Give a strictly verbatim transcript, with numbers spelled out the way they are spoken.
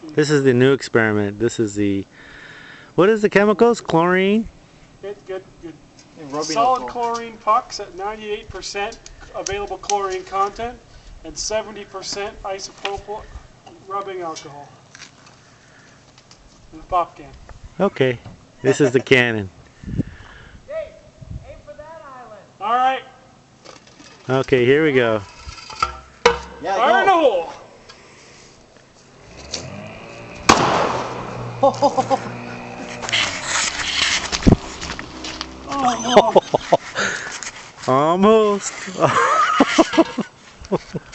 This is the new experiment. This is the, what is the chemicals? Chlorine? Good, good, good. Solid chlorine pucks at ninety-eight percent available chlorine content and seventy percent isopropyl rubbing alcohol. In the pop can. Okay, this is the cannon. Hey, aim for that island. All right. Okay, here we go. Yeah, Fire in the hole. Oh, Almost.